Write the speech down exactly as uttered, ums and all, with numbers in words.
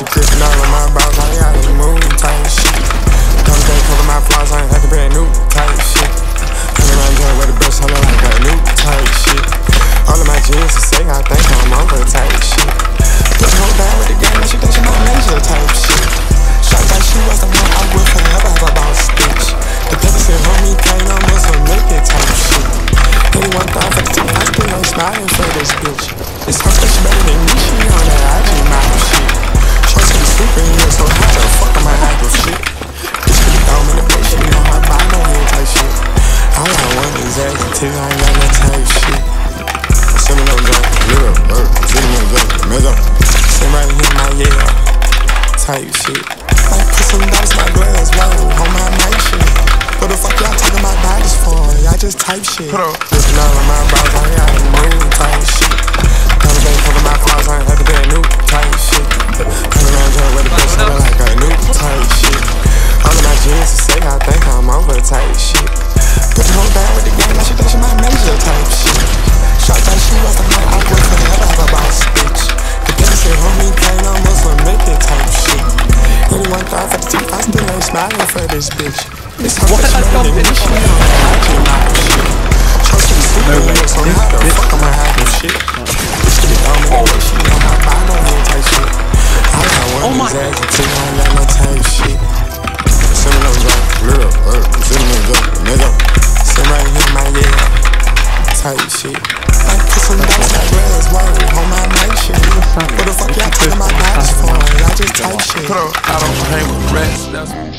She crippin' all of my balls, I got to move type shit. Come take cover my flaws, I ain't had to brand new type shit. Hundred round joint with the best, I look like a new type shit. All of my jeans to say, I think I'm over type shit. Put the whole down with the game, she think she my major type shit. Shot like she was the one, I would forever have a boss bitch. The paper said, homie, can't no more, so make it type shit. Anyone thought for the team, I still ain't smiling for this bitch. This hoe said she better than me, she on that I G model shit. Shorts be sleeping here, so hot the fuck on my idol shit. Bitch be thrown in the bitch, she know her body, no head type shit. All I want is ass until I ain't got no type shit. Send me no junk, little bird, send me no junk, mega. Send right here, my yeah, type shit. Like put some dollars, my glass, whoa, on my night shit. What the fuck y'all taking my bodies for? Y'all just type shit. Listen all of my bras, I got a move type shit. Come back, cover my flaws, I ain't had to be a new type shit. Hundred round joint with the best, I look like a new type shit. All of my jeans to say, I think I'm over type shit. Put the whole down with the game, like she think she my major type shit. Shot like she was the night, I would forever have a boss bitch. The bitch said, homie, can't no more, so make it type shit. Anyone thought for the teeth, I still ain't smiling for this bitch. This hoe bitch better than me, she on that I G model shit. Trust me, sleeping here, so how the fuck am I hiding shit? Bitch get it on me, the way she know my body, no head type shit. All I want is ass until I ain't got no type shit. Send me no junk, little bird, send me no junk, nigga. Send right here, my yeah, type shit. Like put some dollars, my glass, whoa, on my night shit. What the fuck y'all taking my bodies for? Y'all just type shit. I don't hang with rats, that's